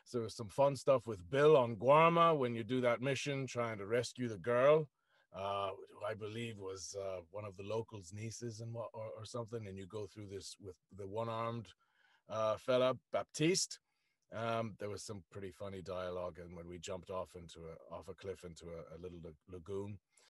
So there was some fun stuff with Bill on Guarma when you do that mission trying to rescue the girl, who I believe was one of the locals' nieces and or something. And you go through this with the one-armed fella, Baptiste. There was some pretty funny dialogue, and when we jumped off a cliff into a little lagoon.